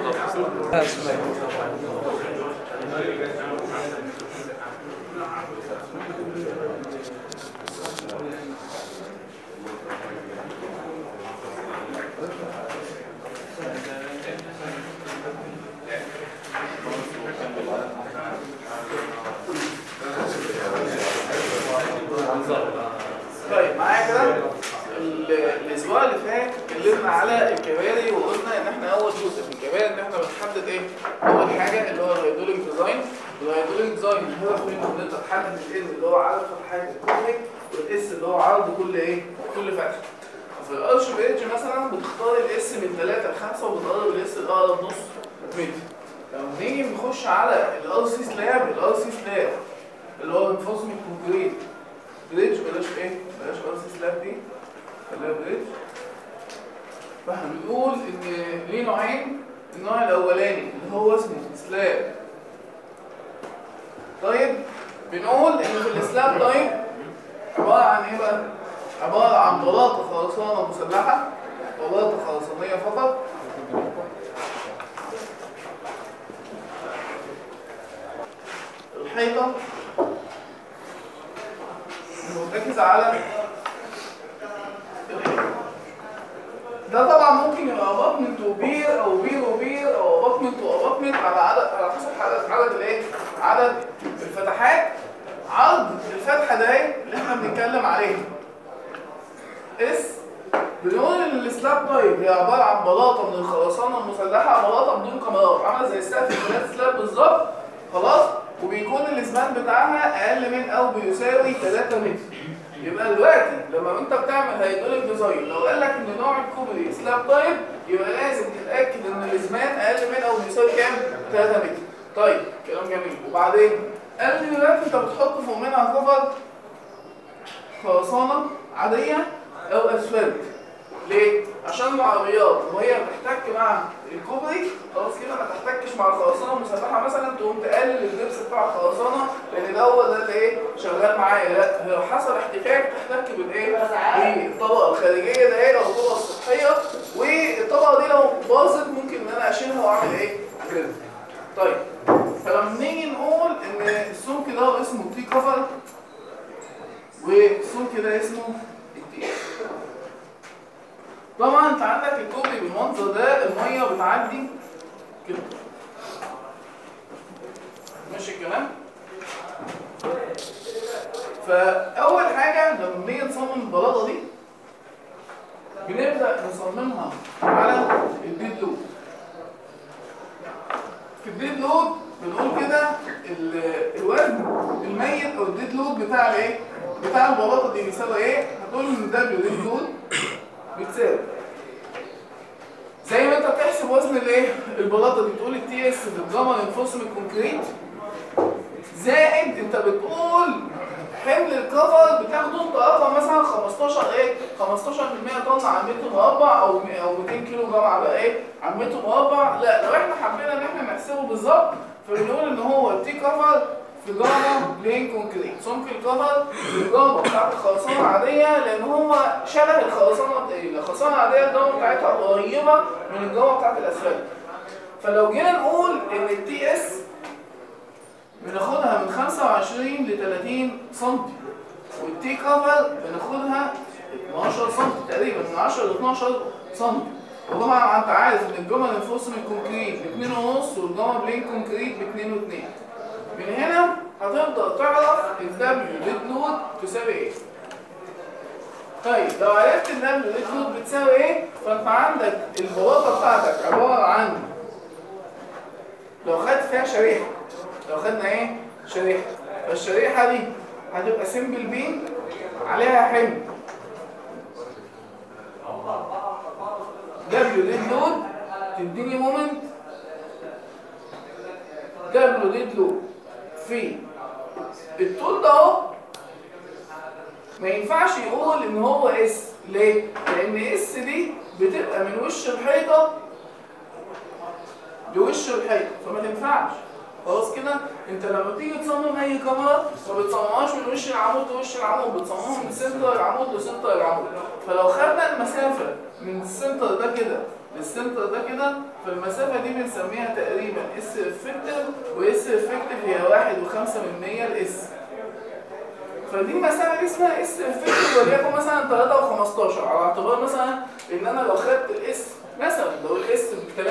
طيب معايا كده. الاسبوع اللي فات اتكلمنا على الكباري وقلنا ان احنا اول جزء في الكباري ان احنا بنحدد ايه؟ اول حاجه اللي هو الهيدروليك ديزاين. والهيدروليك ديزاين الهدف منه ان انت تحدد ال اللي هو عدد فتحات الكوبري والاس اللي هو عرض كل ايه؟ كل فتحه. في الارش بريدج مثلا بتختار الاس من 3 ل 5 وبتقرب الاس الاقرب نص متر. لما نيجي نخش على الار سي سلاب، الار سي سلاب اللي هو انفصل من الكونكريت بريدج، بلاش ايه؟ بلاش ار سي سلاب دي، خليها بريدج. فاحنا بنقول ان ليه نوعين. النوع الاولاني اللي هو اسمه سلاب. طيب بنقول ان في السلاب طيب عباره عن ايه بقى؟ عباره عن بلاطه خرسانه مسلحه، بلاطه خرسانيه فقط، الحيطه مركزه على الحيطه. ده طبعا ممكن يبقى اباطمنت وبير او بير وبير او اباطمنت واباطمنت على حسب عدد الايه؟ عدد الفتحات. عرض الفتحه ده اللي احنا بنتكلم عليها اس. بنقول ان السلاب طيب هي عباره عن بلاطه من الخرسانه المسلحه، بلاطه بدون كاميرات عامله زي السقف البنات سلاب بالظبط، خلاص. وبيكون الاسبان بتاعها اقل من او بيساوي 3 متر. يبقى دلوقتي لما انت بتعمل هيدروليك ديزاين لو قال لك ان نوع الكوبري سلاب طيب يبقى لازم تتاكد ان الاسبان اقل من او بيساوي كام؟ 3 متر. طيب كلام جميل. وبعدين قال لي دلوقتي انت بتحط فوق منها كفر خرسانه عاديه او اسفلت. ليه؟ عشان العربيات وهي بتحتك مع الكوبري خلاص كده ما تحتكش مع الخرسانه المسلحه مثلا تقوم تقلل الدبس بتاع الخرسانه لان ده هو ده اللي ايه؟ شغال معايا. لا، لو حصل احتكاك تحتك بالايه؟ بالطبقه الخارجيه ده ايه؟ او الطبقه السطحيه، والطبقه دي لو باظت ممكن ان انا اشيلها واعمل ايه؟ كده. طيب فلما نيجي نقول ان السمك ده اسمه تي كفر والسمك ده اسمه التي. طبعا انت عندك الكوبري بالمنظر ده الميه بتعدي كده، ماشي الكلام؟ فاول حاجه لما نيجي نصمم البلاطه دي بنبدا نصممها على الديد لود. في الديد لود بنقول كده الوزن الميت او الديد لود بتاع الايه؟ بتاع البلاطه دي بيساوي ايه؟ هتقول ان دبليو ديد لود بتساوي زي ما انت بتحسب وزن الايه؟ البلاطه دي بتقول التي اس في الجاما انفصل من الكونكريت زائد انت بتقول حمل الكفر بتاخده انت اقرا مثلا 15 ايه؟ 15% طن على متر مربع او 200 كيلو جرام على ايه؟ على متر مربع. لا، لو احنا حبينا ان احنا نحسبه بالظبط فبنقول ان هو التي كفر في جاما بلين كونكريت. سمك الكفر في الجاما بتاعت الخرسانه العاديه لان هو شبه الخرسانه العاديه الجاما بتاعتها قريبه من الجاما بتاعت الاسفلت. فلو جينا نقول ان التي اس بناخدها من 25 ل 30 سم والتي كفر بناخدها 12 سم تقريبا، من 10 ل 12 سم. وطبعا انت عارف ان الجاما الانفصل الكونكريت ب 2.5 والجاما بلين كونكريت ب 2.2. من هنا هتقدر تعرف الدبليو ديد لود تساوي ايه. طيب لو عرفت الدبليو ديد لود بتساوي ايه فانت عندك البلاطه بتاعتك عباره عن لو خدت فيها شريحه، لو خدنا ايه؟ شريحه، فالشريحه دي هتبقى سمبل بين عليها حمل دبليو ديد لود تديني مومنت دبليو ديد لود في الطول ده اهو. ما ينفعش يقول ان هو اس. ليه؟ لان اس دي بتبقى من وش الحيطه لوش الحيطه فما تنفعش. خلاص كده انت لما تيجي تصمم اي كاميرا ما بتصممهاش من وش العمود لوش العمود، بتصممها من سنتر العمود لسنتر العمود. فلو خدنا المسافه من السنتر ده كده للسنتر ده كده فالمسافة دي بنسميها تقريبا اس افكتيف، واس افكتيف هي 1.5% الاس. فدي المسافة دي اسمها اس افكتيف، وليكن مثلا 3 و15، على اعتبار مثلا ان انا لو خدت الاس مثلا لو الاس ب3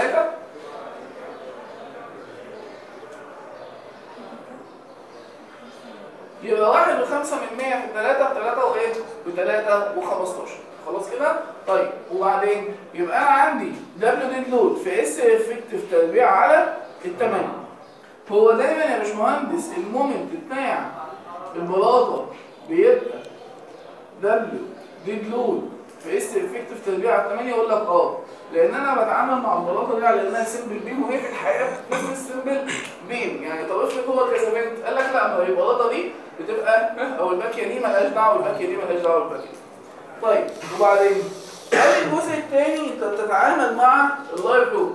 يبقى 1.5% في 3 ب3 وايه؟ ب3 و15. خلاص كده؟ طيب وبعدين يبقى انا عندي دبليو ديد لود في اس افكتيف تربيع على ال8. هو دايما يا باشمهندس المومنت بتاع البلاطه بيبقى دبليو ديد لود في اس افكتيف تربيع على 8؟ يقول لك لان انا بتعامل مع البلاطه دي على انها سمبل بيم، وهي في الحقيقه بتكون سمبل بيم. يعني طب افرض هو كسفنت، قال لك لا، ما هي البلاطه دي بتبقى او الباكيه دي مالهاش دعوه والباكيه دي مالهاش دعوه بالباكيه. طيب وبعدين ادي الجزء الثاني، انت بتتعامل مع اللايف لود.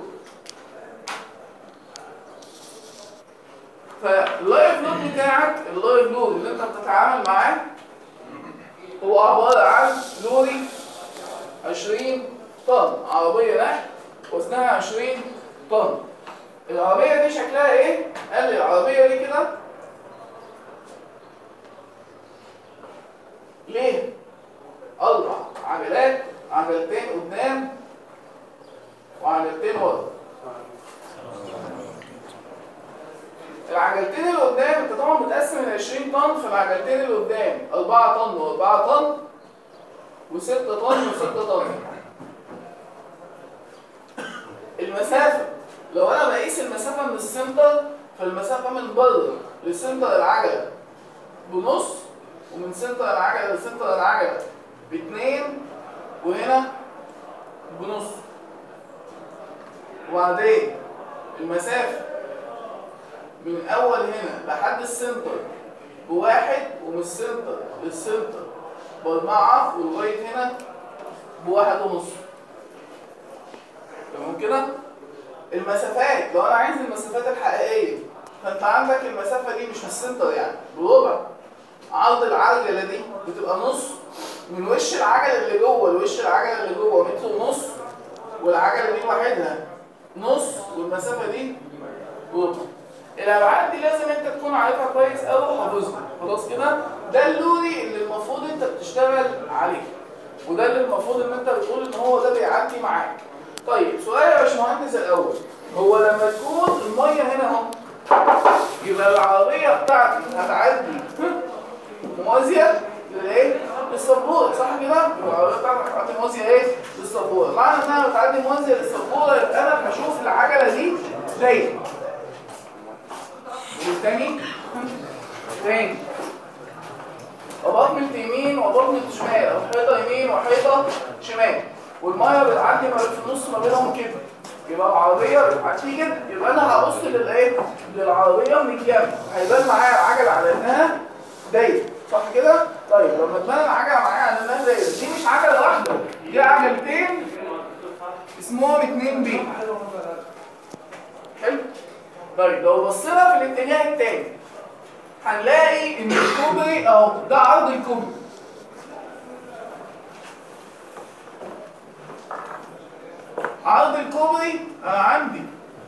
فاللايف لود بتاعك، اللايف لود اللي انت بتتعامل معاه هو عباره عن لوري 20 طن، عربيه نقل وزنها 20 طن. العربيه دي شكلها ايه؟ قال لي العربيه دي كده ليه 4 عجلات، عجلتين قدام وعجلتين ورا. العجلتين اللي قدام انت طبعا بتقسم ال 20 طن في العجلتين اللي قدام 4 طن و4 طن و6 طن و6 طن. المسافه لو انا بقيس المسافه من السنتر، فالمسافه من بره لسنتر العجله بنص، ومن سنتر العجله لسنتر العجله ب2، وهنا بنص. وبعدين المسافه من اول هنا لحد السنتر ب1، ومن السنتر للسنتر ب4، ولغايه هنا ب1.5. تمام كده؟ المسافات لو انا عايز المسافات الحقيقيه، فانت عندك المسافه دي مش في السنتر يعني بربع عرض العجله دي، بتبقى نص من وش العجله اللي جوه لوش العجله اللي جوه 1.5 متر، والعجله دي لوحدها نص، والمسافه دي ربع. الابعاد دي لازم انت تكون عارفها كويس قوي وحافظها. خلاص كده؟ ده اللوري اللي المفروض انت بتشتغل عليه، وده اللي المفروض ان انت بتقول ان هو ده بيعدي معاك. طيب سؤال يا باشمهندس الاول، هو لما تكون الميه هنا اهو، يبقى العربيه بتاعتي هتعدي موازيه للايه؟ للسبوره، صح كده؟ العربيه بتاعتك هتعدي موازيه ايه؟ للسبوره. معنى انها بتعدي موازيه للسبوره يبقى انا هشوف العجله دي دايره. والتاني تاني اباطمنت يمين واباطمنت شمال، او حيطه يمين وحيطه شمال، والميه بتعدي ما في النص ما بينهم كده، يبقى العربيه بتعدي كده. يبقى انا هبص للايه؟ للعربيه من الجنب، هيبان معايا العجله على انها دايره، صح كده؟ طيب لما تبان العجله معايا على انها دايره، دي مش عجله واحده، دي عجلتين اسمهم 2 بي. حلو؟ طيب لو بصينا في الاتجاه الثاني هنلاقي ان الكوبري اهو، ده عرض الكوبري. عرض الكوبري انا عندي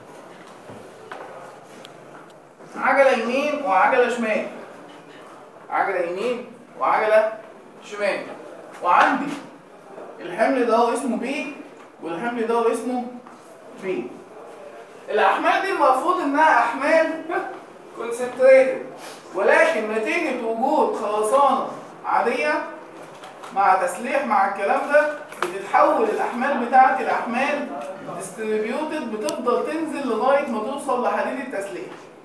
عجله يمين وعجله شمال، عجله يمين وعجله شمال، وعندي الحمل ده هو اسمه بي، والحمل ده هو اسمه بي. الاحمال دي المفروض انها احمال كونسنتريتد، ولكن نتيجه وجود خرسانه عاديه مع تسليح مع الكلام ده، بتتحول الاحمال بتاعتي لاحمال ديستريبيوتد، بتفضل تنزل لغايه ما توصل لحديد التسليح.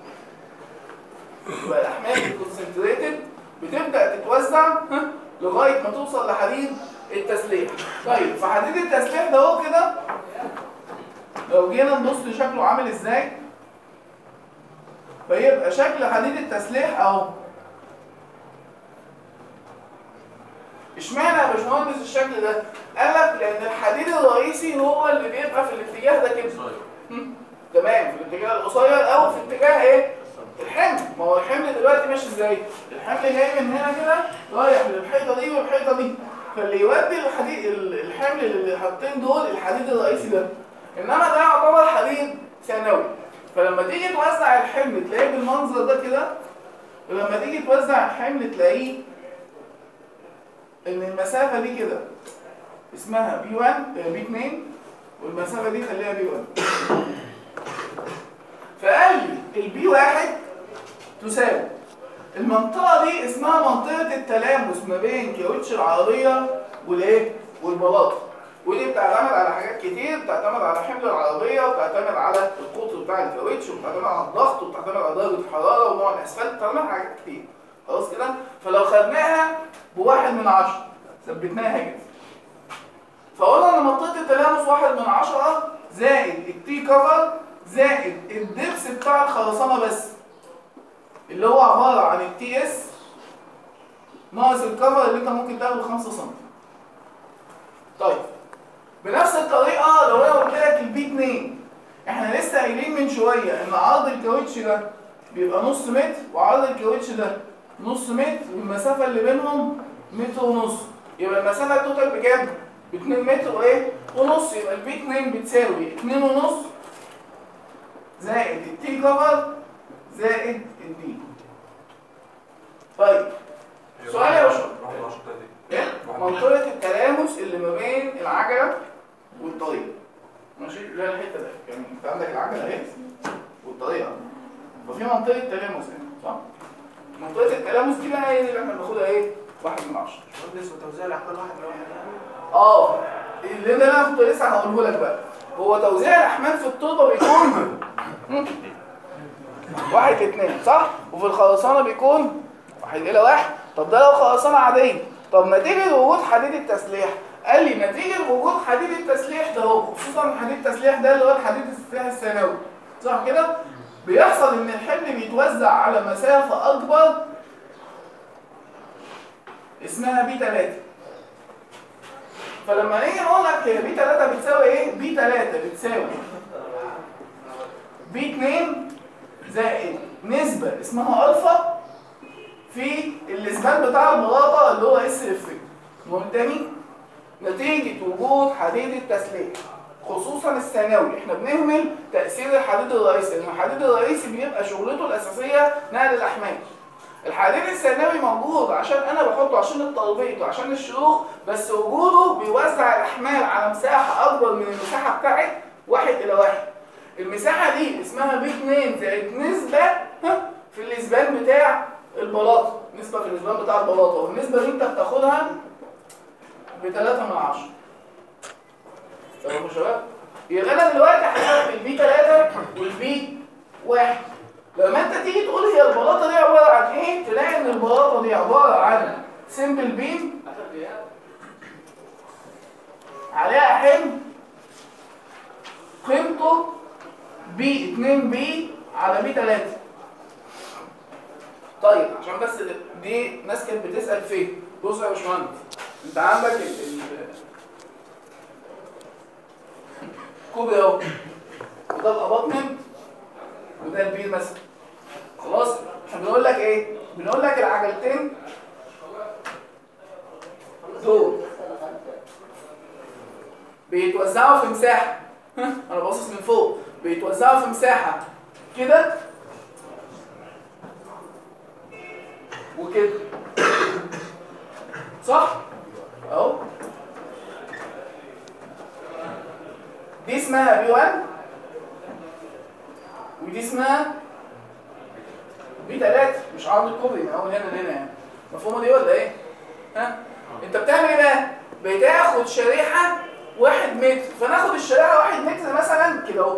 يبقى الاحمال الكونسنتريتد بتبدا تتوزع لغايه ما توصل لحديد التسليح. طيب في حديد التسليح ده هو كده، لو جينا نبص لشكله عامل ازاي، فيبقى شكل حديد التسليح اهو. اشمعنى يا باشمهندس الشكل ده؟ قال لك لان الحديد الرئيسي هو اللي بيبقى في الاتجاه ده كده. تمام، في الاتجاه القصير او في اتجاه ايه؟ الحمل. ما هو الحمل دلوقتي ماشي ازاي؟ الحمل جاي من هنا كده رايح للحيطه دي والحيطه دي، فاللي يودي الحديد الحمل اللي حاطين دول الحديد الرئيسي ده. انما ده يعتبر حديد ثانوي. فلما تيجي توزع الحمل تلاقيه بالمنظر ده كده، ولما تيجي توزع الحمل تلاقيه ان المسافه دي كده اسمها B1 B2، والمسافه دي خليها B1. فقال لي الB1 تساوي المنطقه دي اسمها منطقه التلامس ما بين كاوتش العربيه والايه والبلاطه، ودي بتعتمد على حاجات كتير، بتعتمد على حمل العربيه، وبتعتمد على القطر بتاع الكاوتش، وبتعتمد على الضغط، وبتعتمد على درجه الحراره ونوع الاسفلت، بتعتمد على حاجات كتير. خلاص كده؟ فلو خدناها ب1/10 ثبتناها كده، فقلنا ان منطقه التلامس 1/10 زائد التي كفر زائد الدبس بتاع الخرسانه بس، اللي هو عباره عن التي اس ناقص الكفر اللي انت ممكن تاخده 5 سم. طيب بنفس الطريقه لو انا قلت لك الB2، احنا لسه قايلين من شويه ان عرض الكاوتش ده بيبقى نص متر وعرض الكاوتش ده نص متر، والمسافه اللي بينهم متر ونص، يبقى المسافه التوتال بكام؟ ب2 متر وايه؟ ونص. يبقى الB2 بتساوي 2 ونص زائد التي كفر زائد الدي. طيب سؤال يا باشا، منطقة التلامس اللي ما بين العجلة والطريق، ماشي؟ اللي هي الحتة ده، يعني انت عندك العجلة اهي والطريق، ففي منطقة تلامس هنا، صح؟ منطقة التلامس دي بقى هي اللي احنا بناخدها ايه؟ 1/10. اسمه توزيع الاحمال 1/1 يعني؟ اللي انا كنت لسه هقوله لك بقى، هو توزيع الاحمال في التربة بيكون 1/2، صح؟ وفي الخرسانة بيكون 1/1. طب ده لو خرسانة عادية. طب نتيجة وجود حديد التسليح، قال لي نتيجة وجود حديد التسليح ده هو، خصوصا حديد التسليح ده اللي هو الحديد التسليح الثانوي، صح كده؟ بيحصل ان الحمل بيتوزع على مسافة اكبر اسمها B3. فلما نيجي نقول لك هي B3 بتساوي ايه؟ B3 بتساوي B2 زائد نسبة اسمها ألفا في الإسبان بتاع البلاطة اللي هو اس اف. المهم تاني، نتيجة وجود حديد التسليح خصوصا الثانوي، احنا بنهمل تأثير الحديد الرئيسي، لأن الحديد الرئيسي بيبقى شغلته الأساسية نقل الأحمال. الحديد الثانوي موجود عشان أنا بحطه عشان التربيط وعشان الشروخ، بس وجوده بيوزع الأحمال على مساحة أكبر من المساحة بتاعت 1/1. المساحة دي اسمها B2 زائد نسبة في الإسبان بتاع البلاطة، نسبة في الإسبان بتاع البلاطة، والنسبة دي أنت بتاخدها ب3/10. تمام يا شباب؟ يبقى أنا دلوقتي حسبت الB3 والB1. لما أنت تيجي تقول هي البلاطة دي عبارة عن إيه؟ تلاقي إن البلاطة دي عبارة عن سمبل بيم عليها حمل قيمته B2B على B3. طيب عشان بس دي ناس كانت بتسأل فين؟ بص يا باشمهندس، انت عندك الكوبري اهو، وده الاباطمنت وده البير مثلا. خلاص؟ احنا بنقول لك ايه؟ بنقول لك العجلتين دول بيتوزعوا في مساحة، انا باصص من فوق، بيتوزعوا في مساحة كده وكده، صح؟ اهو دي اسمها B1 ودي اسمها B3، مش عرض الكوبري من اول هنا لهنا يعني. مفهومه دي ولا ايه؟ ها؟ انت بتعمل ايه بقى؟ بتاخد شريحة 1 متر، فناخد الشريحة 1 متر مثلا كده اهو.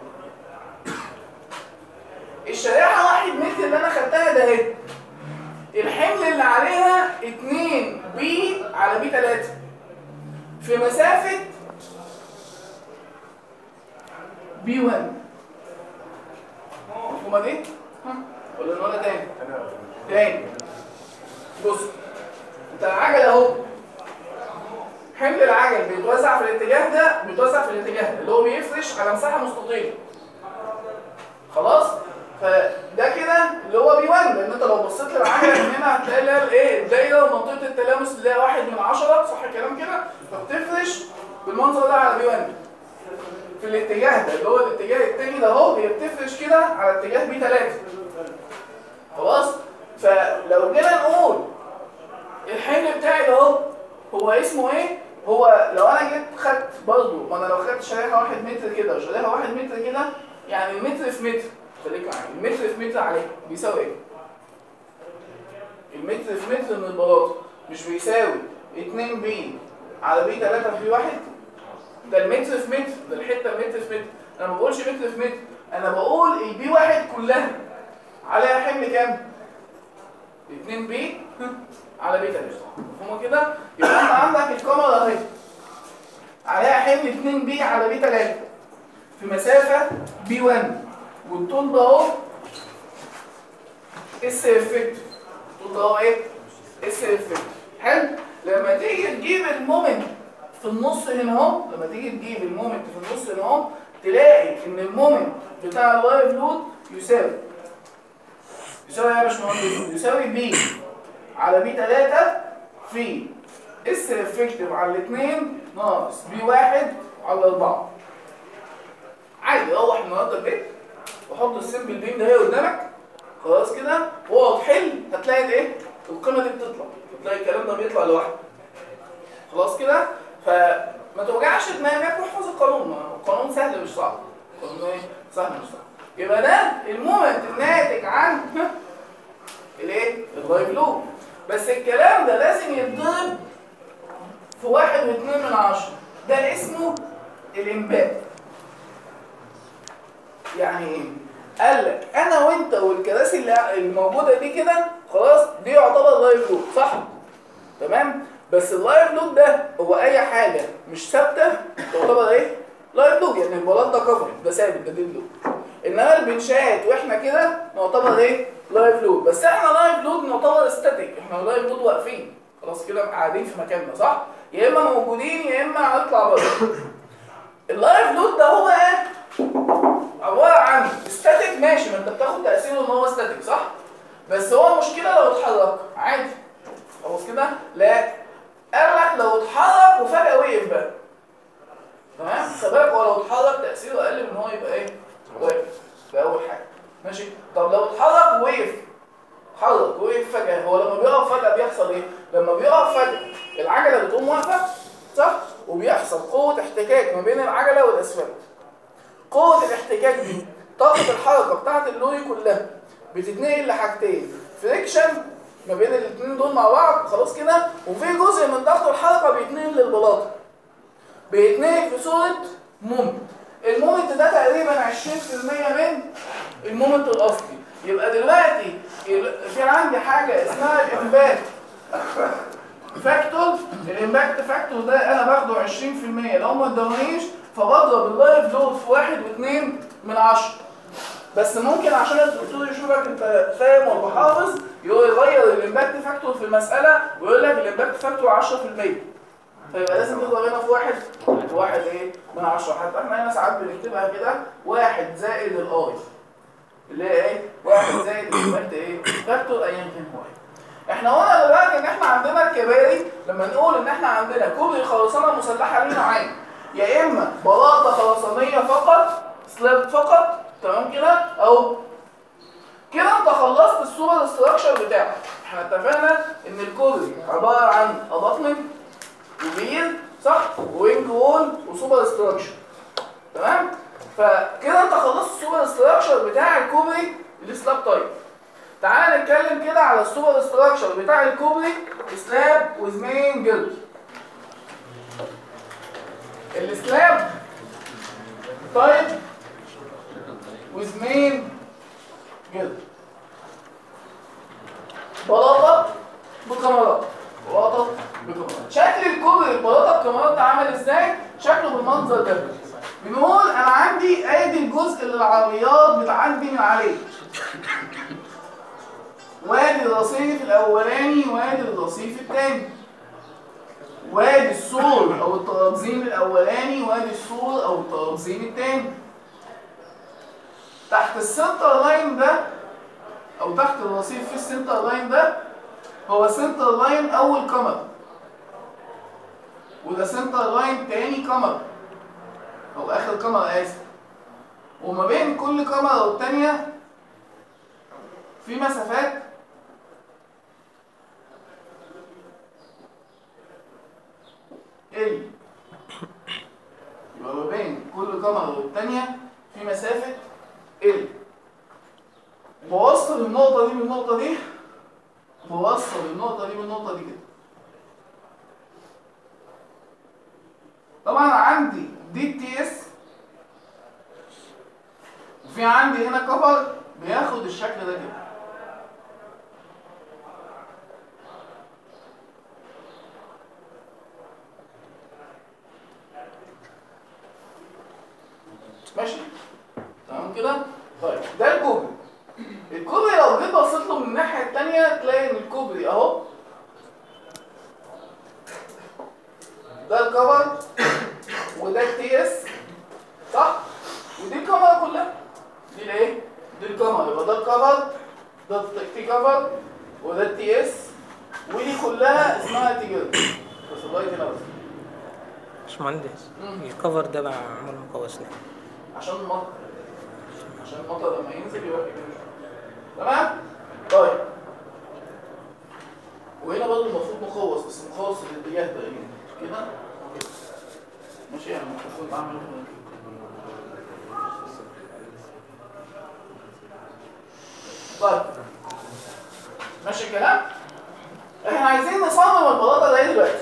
الشريحة 1 متر اللي انا خدتها ده اهي، الحمل اللي عليها 2B على B3 في مسافة B1. مفهومة دي؟ ولا نقولها تاني؟ تاني. بص، انت العجل اهو، حمل العجل بيتوزع في الاتجاه ده، بيتوزع في الاتجاه ده اللي هو بيفرش على مساحة مستطيلة. خلاص؟ فده كده اللي هو B1، لان انت لو بصيت للعجله من هنا هتلاقي اللي هي الايه؟ الدايره ومنطقه التلامس اللي هي 1/10، صح الكلام كده؟ فبتفرش بالمنظر ده على B1. في الاتجاه ده اللي هو الاتجاه التاني ده اهو، هي بتفرش كده على اتجاه بي 3. خلاص؟ فلو جينا نقول الحمل بتاعي ده اهو هو اسمه ايه؟ هو لو انا جيت خدت برضه، ما انا لو خدت شريحه 1 متر كده وشريحه 1 متر كده، يعني المتر في متر، خليك معايا، المتر في متر عليه بيساوي ايه؟ المتر في متر من البلاطه مش بيساوي 2 بي على بي 3 في 1؟ ده المتر في متر، ده الحته المتر في متر. انا ما بقولش متر في متر، انا بقول البي 1 كلها عليها حمل كام؟ 2 بي على بي 3. مفهومه كده؟ يبقى انت عندك الكاميرا اهي عليها حمل 2 بي على بي 3 في مسافه بي 1، والطول ده اهو اس افكتيف. الطول ده اهو ايه؟ اس افكتيف. حلو؟ لما تيجي تجيب المومنت في النص هنا اهو، لما تيجي تجيب المومنت في النص هنا اهو، تلاقي ان المومنت بتاع اللايف لود يساوي ايه يا باشمهندس؟ يساوي بي على بي 3 في اس افكتيف على الاثنين ناقص بي 1 على 4. عادي روح النهارده البيت وحط السمبل بيم ده هي قدامك، خلاص كده، واقعد حل، هتلاقي ايه؟ القيمه دي بتطلع، هتلاقي الكلام ده بيطلع لوحده. خلاص كده؟ فما توجعش دماغك واحفظ القانون، القانون سهل مش صعب. القانون ايه؟ سهل مش صعب. يبقى ده المومنت الناتج عن الايه؟ اللايف لود. بس الكلام ده لازم يتضرب في 1.2، ده اسمه الامباكت. يعني ايه؟ قال لك انا وانت والكراسي اللي الموجوده دي كده خلاص دي يعتبر لايف لود، صح؟ تمام؟ بس اللايف لود ده هو اي حاجه مش ثابته تعتبر ايه؟ لايف لود. يعني البلاط ده كفر، ده ثابت، ده ديد لود. انما البنشات واحنا كده نعتبر ايه؟ لايف لود. بس احنا لايف لود نعتبر ستاتيك، احنا لايف لود واقفين خلاص كده قاعدين في مكاننا، صح؟ يا اما موجودين يا اما هنطلع بره. اللايف لود ده هو ايه؟ عباره عن ستاتيك، ماشي، ما انت بتاخد تاثيره ان هو ستاتيك، صح؟ بس هو المشكله لو اتحرك عادي خلاص كده؟ لا، قال لك لو اتحرك وفجاه وقف بقى، تمام؟ خلي بالك هو لو اتحرك تاثيره اقل من ان هو يبقى ايه؟ واقف. ده اول حاجه، ماشي؟ طب لو اتحرك ووقف، اتحرك ووقف فجاه، هو لما بيقف فجاه بيحصل ايه؟ لما بيقف فجاه العجله بتقوم واقفه، صح؟ وبيحصل قوه احتكاك ما بين العجله والاسفلت. قوه الاحتكاك دي طاقه الحركه بتاعت اللوري كلها بتتنقل لحاجتين، فريكشن ما بين الاثنين دول مع بعض، خلاص كده، وفي جزء من ضغط الحركه بيتنقل للبلاطه، بيتنقل في صوره مومنت. المومنت ده تقريبا 20% من المومنت الاصلي. يبقى دلوقتي في عندي حاجه اسمها الامباكت فاكتور. الامباكت فاكتور ده انا باخده 20%، لو ما ادونيش فبضرب اللايف لود في 1.2. بس ممكن عشان الدكتور يشوفك انت فاهم ولا حافظ يغير الامباكت فاكتور في المساله ويقول لك الامباكت فاكتور 10%، فيبقى لازم تضرب هنا في 1.1. حتى احنا هنا ساعات بنكتبها كده 1 زائد الاي اللي هي ايه؟ 1 زائد الامباكت ايه؟ فاكتور ايا كان هو ايه. احنا قلنا دلوقتي ان احنا عندنا الكباري، لما نقول ان احنا عندنا كوبري خرسانه مسلحه ليه نوعين، يا اما بلاطه خرسانيه فقط، سلاب فقط، تمام كده؟ او كده انت خلصت السوبر ستراكشر بتاعك. احنا اتفقنا ان الكوبري عباره عن اباطمنت وبير، صح؟ وينج وول وسوبر ستراكشر، تمام؟ فكده انت خلصت السوبر ستراكشر بتاع الكوبري السلاب تايب. تعال نتكلم كده على السوبر ستراكشر بتاع الكوبري سلاب وذ مين جلد. السلاب تايب وذ مين جلد، بلاطه بكاميرات، بلاطه بكاميرات. شكل الكوبري البلاطه بكاميرات ده عامل ازاي؟ شكله بالمنظر ده. بنقول انا عندي ادي الجزء اللي العربيات بتعدي من عليه، وادي الرصيف الاولاني وادي الرصيف الثاني، وادي السور او الترابزين الاولاني وادي السور او الترابزين الثاني. تحت السنتر لاين ده او تحت الرصيف في السنتر لاين ده هو سنتر لاين اول كاميرا، وده سنتر لاين تاني كاميرا، او اخر كاميرا اسف، وما بين كل كاميرا والتانية في مسافات ال، يبقى ما بين كل كاميرا والتانية في مسافة ال. بوصل النقطة دي بالنقطة دي، بوصل النقطة دي بالنقطة دي كده. طبعا عندي دي تي اس، وفي عندي هنا كفر بياخد الشكل ده كده. ماشي؟ تمام كده؟ طيب ده الكوبري. الكوبري لو جيت بصيت له من الناحية التانية تلاقي ان الكوبري اهو ده الكفر وده التي اس صح؟ ودي الكاميرا كلها. دي الايه؟ دي الكاميرا، يبقى ده الكفر، ده التي كفر، وده التي اس، ودي كلها اسمها تي جيرد. بس لغايه هنا بس. باشمهندس الكفر ده بقى معمول مقوس ليه؟ عشان المطر. عشان المطر لما ينزل يروح يجري. تمام؟ طيب. وهنا برضه المفروض مخوص، بس مخوص الاتجاه ده كده كده. ماشي يعني المفروض اعمل كده. طيب. ماشي الكلام؟ احنا عايزين نصمم البلاطه دي دلوقتي.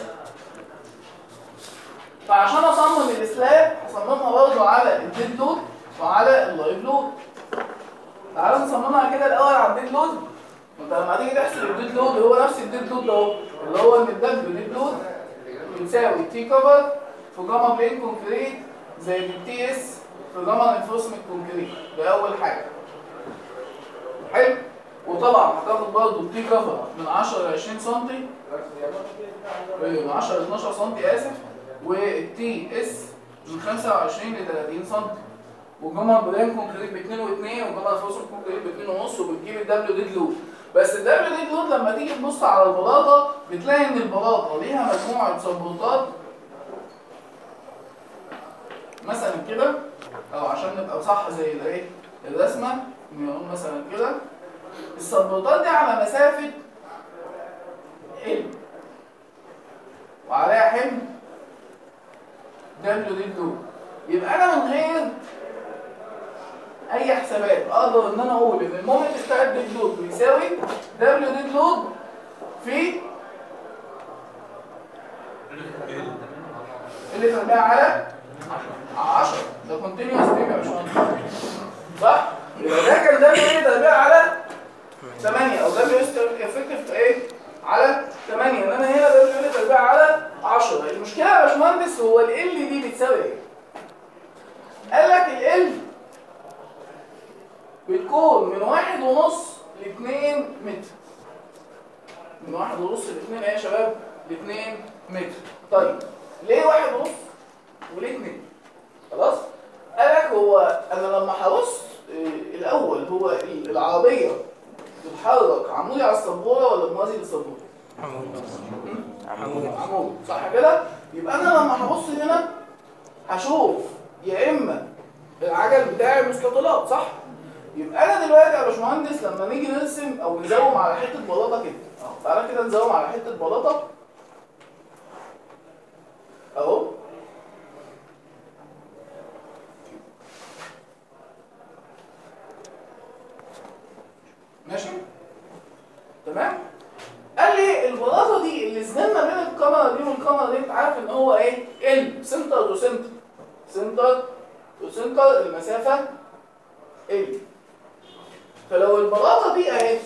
فعشان اصمم السلاب هصممها برضه على الديد لود وعلى اللايف لود. تعالوا نصممها كده الاول على الديد لود. انت لما تيجي تحسب الديد لود هو نفس الديد لود ده اهو، اللي هو ان الدبليو ديد لود بيساوي تي كفر في جاما بلين كونكريت زائد التي اس في جاما رينفورسمنت كونكريت. ده اول حاجه. حلو؟ وطبعا هتاخد برضه التي كفر من 10 ل 20 سم، من 10 ل 12 سم اسف، والتي اس من 25 ل 30 سم، والجاما بلين كونكريت ب 2 و2 وجاما رينفورسمنت كونكريت ب 2 ونص، وبتجيب الدبليو ديد لود. بس الدبليو ديد لود لما تيجي تبص على البلاطه بتلاقي ان البلاطه ليها مجموعه سبورتات مثلا كده، او عشان نبقى صح زي الايه الرسمه نقول مثلا كده السبورتات دي على مسافه ال وعليها حمل دبليو ديد لود. يبقى انا من غير اي حسابات اقدر ان انا اقول ان المومنت بتاع الديد لود بيساوي دبليو ديد لود في اللي تربيع على 10. ده كونتينيوس بيم يا باشمهندس صح؟ يبقى ده كان دبليو تربيع على 8 او دبليو افكتيف ايه؟ على 8. انما هنا دبليو تربيع على 10. المشكله يا باشمهندس هو ال دي بتساوي ايه؟ قال لك ال بتكون من 1.5 ل 2 متر. من 1.5 ل 2 ايه يا شباب؟ ل 2 متر. طيب ليه 1.5 وليه 2؟ خلاص؟ قال لك هو انا لما هبص الاول هو العربيه بتتحرك عمودي على السبوره ولا موازي للسبوره؟ عمودي صح كده؟ يبقى انا لما هبص هنا هشوف يا اما العجل بتاعي مستطيلات صح؟ يبقى انا دلوقتي يا باشمهندس لما نيجي نرسم او نزوم على حته بلاطه كده تعالى كده نزوم على حته بلاطه اهو ماشي تمام. قال لي البلاطه دي اللي زمننا بين الكاميرا دي والكاميرا دي انت عارف ان هو ايه؟ ال سنتر تو سنتر، سنتر تو سنتر المسافه ال. فلو البلاطه دي اهي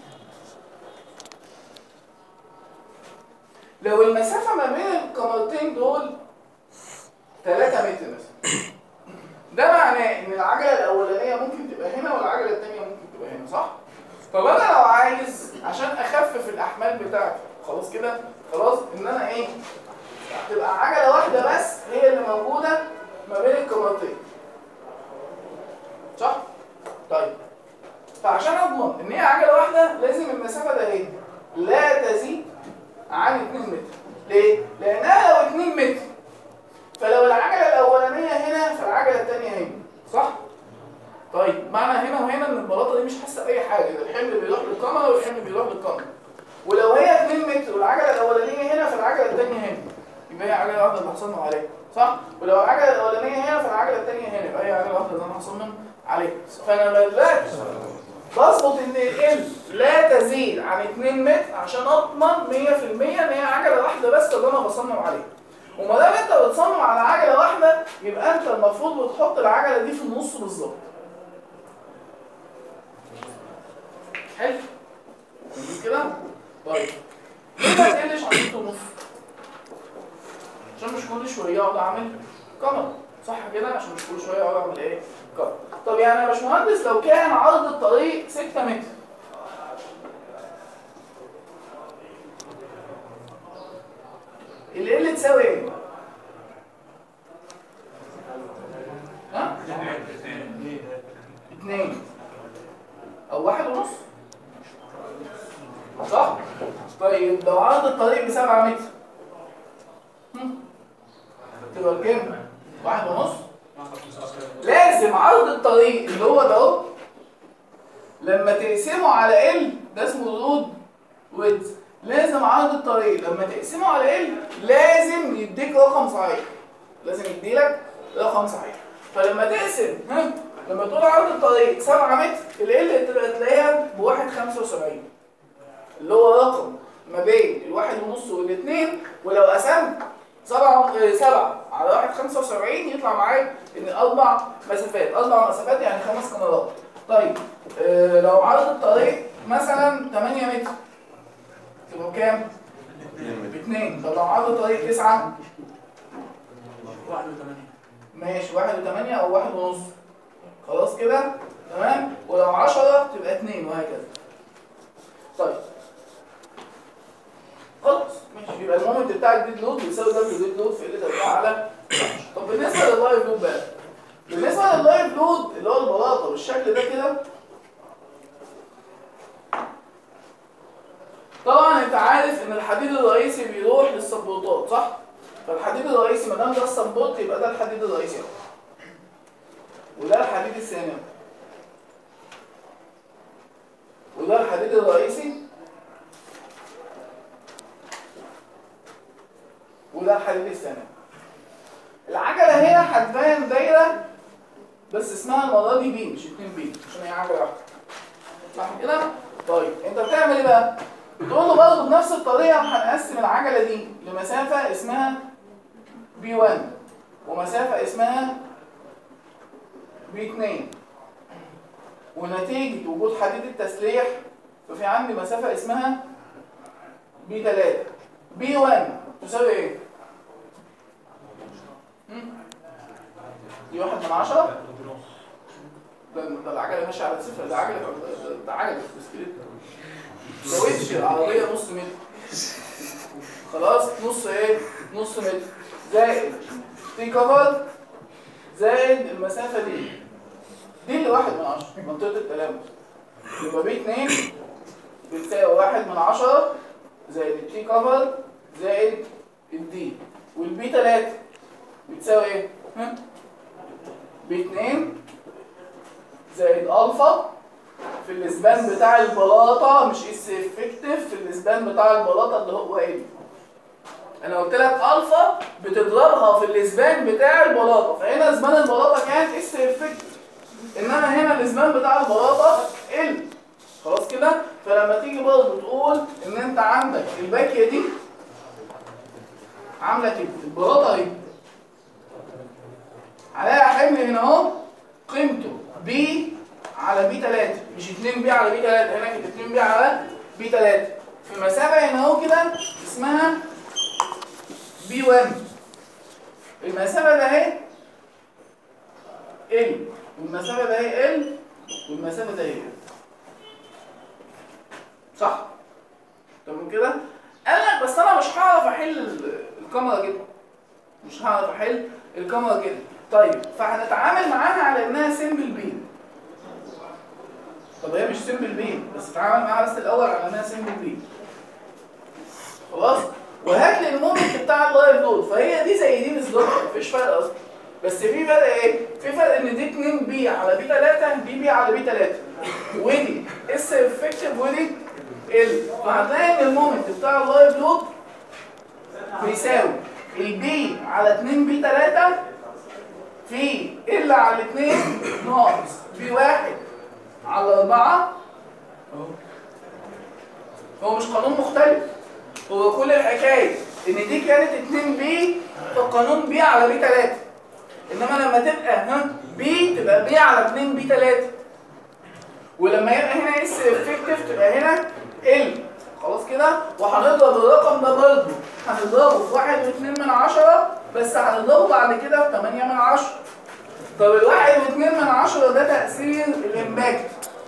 لو المسافه ما بين الكاميرتين دول 3 متر مثلا، ده معناه ان العجله الاولانيه ممكن تبقى هنا والعجله الثانيه ممكن تبقى هنا صح؟ طب انا لو عايز عشان اخفف الاحمال بتاعتي خلاص كده خلاص ان انا ايه؟ هتبقى عجله واحده بس هي اللي موجوده ما بين الكاميرتين صح؟ طيب فعشان اضمن ان هي عجله واحده لازم المسافه ده ايه؟ لا تزيد عن 2 متر. ليه؟ لانها لو 2 متر فلو العجله الاولانيه هنا فالعجله الثانيه هنا، صح؟ طيب معنى هنا وهنا ان البلاطه دي مش حاسه باي حاجه، الحمل بيروح للكاميرا والحمل بيروح للكاميرا. ولو هي 2 متر والعجله الاولانيه هنا فالعجله الثانيه هنا، يبقى هي عجله واحده اللي هصمم عليها، صح؟ ولو العجله الاولانيه هنا فالعجله الثانيه هنا، يبقى هي عجله واحده اللي انا هصمم عليها. فانا بدات بظبط ان ال لا تزيد عن 2 متر عشان اضمن 100% ان هي عجله واحده بس اللي انا بصمم عليها. وما دام انت بتصمم على عجله واحده يبقى انت المفروض بتحط العجله دي في النص بالظبط. حلو؟ كده؟ طيب ليه ما تقلش عن 6 ونص؟ عشان مش كل شويه اقعد اعمل كاميرا، صح كده؟ عشان مش كل شويه اقعد اعمل ايه؟ كاميرا. طب يعني يا باشمهندس لو كان عرض الطريق 6 متر ال تساوي ايه؟ ها؟ 2 او 1 ونص، صح؟ طيب لو عرض الطريق ب7 متر تبقى بكام؟ 1 ونص. لازم عرض الطريق اللي هو ده اهو لما تقسمه على ال، ده اسمه رود ويدز، لازم عرض الطريق لما تقسمه على ال لازم يديك رقم صحيح، لازم يديلك رقم صحيح. فلما تقسم لما تقول عرض الطريق 7 متر ال تلاقيها ب1.75 اللي هو رقم ما بين ال1 ونص وال2، ولو قسمت 7 على 1.75 يطلع معاك ان 4 مسافات، 4 مسافات يعني 5 كاميرات. طيب لو عرض الطريق مثلا 8 متر تبقى بكام؟ ب2. طب لو عرض الطريق 9 1.8 ماشي 1.8 او 1 ونص، خلاص كده تمام. ولو 10 تبقى 2 وهكذا. طيب خلاص ماشي، يبقى المومنت بتاع الديد لود بيساوي دبليو ديد لود في ال تربيع على. طب بالنسبه لللايف لود بقى، بالنسبه لللايف لود اللي هو البلاطه بالشكل ده كده، طبعا انت عارف ان الحديد الرئيسي بيروح للسبورتات، صح؟ فالحديد الرئيسي ما دام ده السبورت يبقى ده الحديد الرئيسي اهو، وده الحديد الثاني وده الحديد الرئيسي وده الحديد الثاني. العجله هنا هتبان دايره بس اسمها المره دي بي مش 2 بي عشان هي عجله واحده، صح كده؟ طيب انت بتعمل ايه بقى؟ بتقول له برضه بنفس الطريقه هنقسم العجله دي لمسافه اسمها B1 ومسافه اسمها B2، ونتيجه وجود حديد التسليح ففي عندي مسافه اسمها B3. B1 تساوي ايه؟ دي 1/10. ده العجله ماشيه على صفر، ده عجله بسكليت، ده وش العربيه نص متر، خلاص نص ايه؟ نص متر زائد تي كفر زائد المسافه دي اللي 1/10 منطقه التلامس، يبقى B2 بتساوي 1/10 زائد التي كفر زائد الدي، والB3 بتساوي ايه؟ B2 زائد الفا في الاسبان بتاع البلاطه، مش اس افكتيف، في الاسبان بتاع البلاطه اللي هو ايه؟ انا قلت لك الفا بتضربها في الاسبان بتاع البلاطه، فهنا اسبان البلاطه كانت اس افكتيف، انما هنا الاسبان بتاع البلاطه ال، خلاص كده؟ فلما تيجي برضه تقول ان انت عندك الباكيه دي عامله كده، البلاطه دي عليها حمل هنا اهو قيمته بي على B3، مش 2 بي على B3، هنا كانت 2 بي على B3 في مسافه هنا اهو كده اسمها B1. المسافه ده اهي L، والمسافه ده اهي L، والمسافه ده اهي L، صح؟ تمام كده؟ قال لك بس انا مش هعرف احل الكاميرا كده، مش هعرف احل الكاميرا كده. طيب فهنتعامل معاها على انها سيمبل بيم. طب هي مش سيمبل بيم، بس اتعامل معاها بس الاول على انها سيمبل بيم. خلاص؟ وهات لي المومنت بتاع اللايف لود، فهي دي زي دي بالظبط، مفيش فرق اصلا. بس في فرق ايه؟ في فرق ان دي 2 بي على بي 3، دي بي على بي 3، ودي اس افكتيف ودي ال. فهتلاقي ان المومنت بتاع اللايف لود بيساوي البي على 2 بي 3 في ال على 2 ناقص بي 1 على 4 اهو. هو مش قانون مختلف، هو كل الحكايه ان دي كانت 2 بي فالقانون بي على بي 3، انما لما تبقى بي تبقى بي على 2 بي 3، ولما يبقى هنا اس افكتيف تبقى هنا ال. خلاص كده. وهنضرب الرقم ده برضه هنضربه في 1.2 بس هنضربه بعد كده في 8 من 10. طب ال1.2 ده تأثير الامباكت،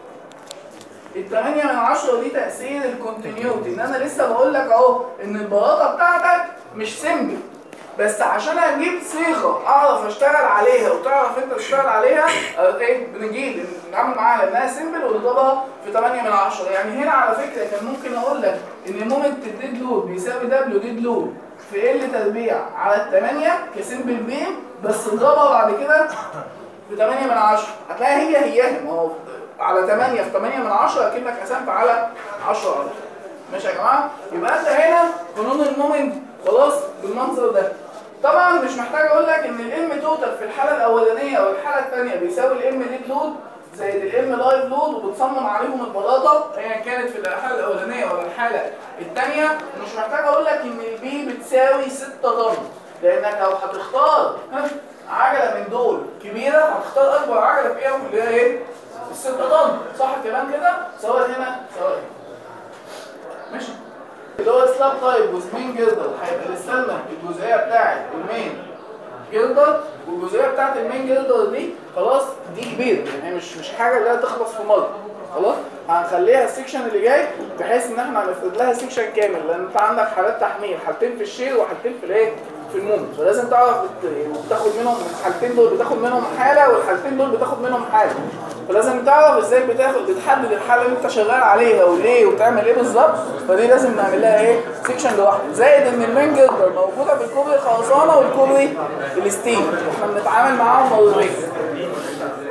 ال8 دي تأثير الكونتينيوتي. ان انا لسه بقول لك اهو ان البلاطه بتاعتك مش سمبل، بس عشان اجيب صيغه اعرف اشتغل عليها وتعرف انت تشتغل عليها ايه بنجي نتعامل معاها لانها سمبل ونضربها في 8 من 10. يعني هنا على فكره كان ممكن اقول لك ان مومنت الديد لود بيساوي دبليو ديد لود في ال تربيع على 8 كسمبل بيم، بس اضربها بعد كده في 8 من 10. هتلاقي هي ما هو على 8 في 8 من 10 اكنك قسمت على 10. ماشي يا جماعه؟ يبقى انت هنا قانون المومنت خلاص بالمنظر ده. طبعا مش محتاج اقول لك ان الام توتال في الحاله الاولانيه او الحاله الثانيه بيساوي الام ليد لود زائد الام لايف لود، وبتصمم عليهم البلاطه ايا كانت في الحاله الاولانيه ولا الحاله الثانيه. مش محتاج اقول لك ان البي بتساوي 6 طن، لانك لو هتختار عجله من دول كبيره هتختار اكبر عجله فيهم اللي هي ايه؟ ال6 طن، صح الكلام كده؟ سواء هنا سواء هنا. ماشي؟ اللي هو سلاب تايب وزمين جلدر هيبقى للسلمة الجزئية بتاعت المين جلدر، والجزئية بتاعت المين جلدر دي خلاص دي كبيرة، يعني مش حاجة اللي هتخلص في مرة. خلاص؟ هنخليها السكشن اللي جاي بحيث ان احنا هنفرد لها سكشن كامل، لان انت عندك حالات تحميل، حالتين في الشيل وحالتين في الايه؟ في المومنت، فلازم تعرف بتاخد منهم الحالتين دول بتاخد منهم حالة والحالتين دول بتاخد منهم حالة. فلازم تعرف ازاي بتحدد الحاله اللي انت شغال عليها وليه وبتعمل ايه بالظبط. فدي لازم نعمل لها ايه؟ سيكشن لوحده. زائد ان المين جلدر موجوده في الكوبري الخرسانه والكوبري الستيل، احنا بنتعامل معاهم مرتين.